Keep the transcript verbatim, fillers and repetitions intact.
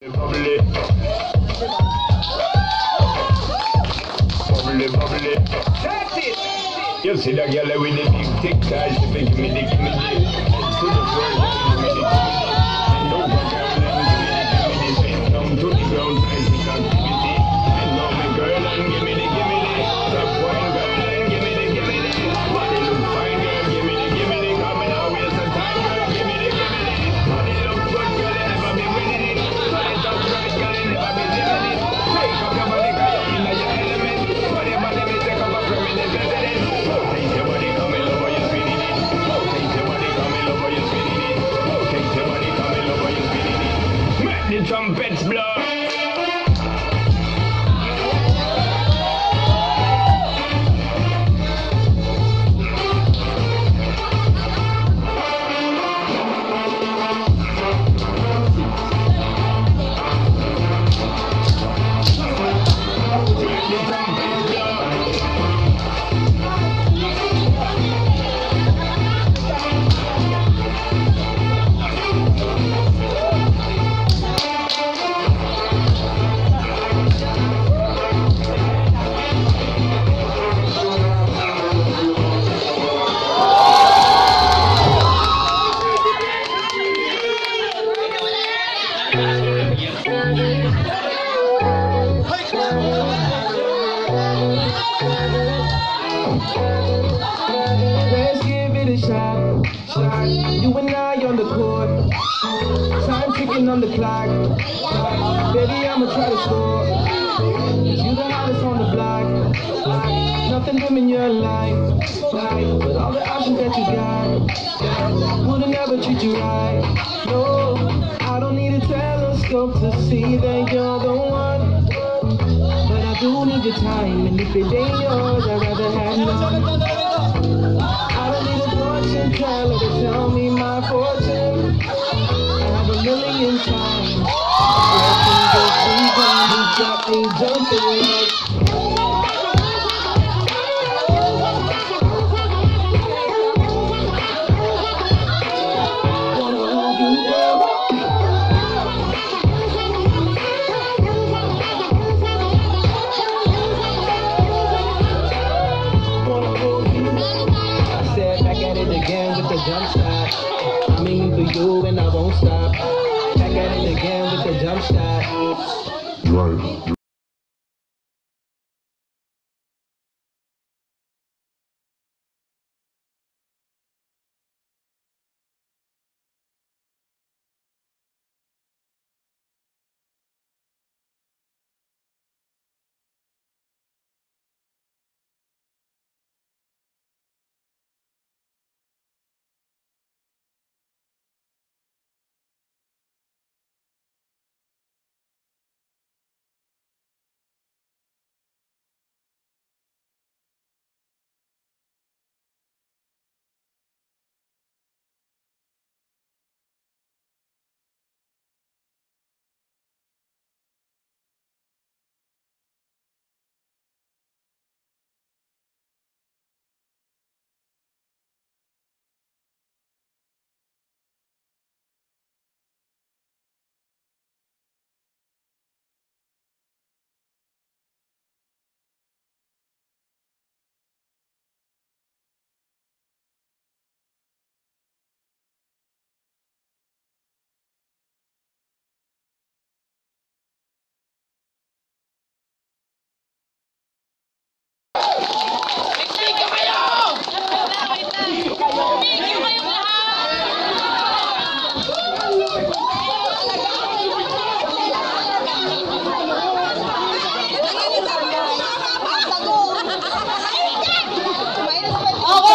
Bubbly, bubbly, bubbly. That's it. You see that girl with the big tic tac, she think me the give me the to the floor, give me the give me the and over girl and give me the give me the face down to the ground, physical activity. And now my girl and give me the give me the top wine girl and give me the give me the body look fine girl, give me the give me the come and now waste the time girl, give me the give me the body look good girl, you never be winning it. Body touch right girl, you never be living it. Take up your body girl, you in your element. Body body me take up a permanent residence. Take your body coming over, you spinning it. Take your body coming over, you spinning it. Take your body coming over, you spinning it. Make the trumpets blow. Let's give it a shot, shot. You and I on the court. Time ticking on the clock. Baby, I'ma try to score. You the hottest on the block. Nothing dim in your life. With all the options that you got, wouldn't ever treat you right. No, I don't need a telescope to see that you're the one. But I do need your time, and if it ain't yours, I'd rather have none. I don't need a fortune teller to tell me my fortune. I have a million times. I got me jumping. Again with the jump shot. I'm aiming for you and I won't stop. Back at it again with the jump shot. Right.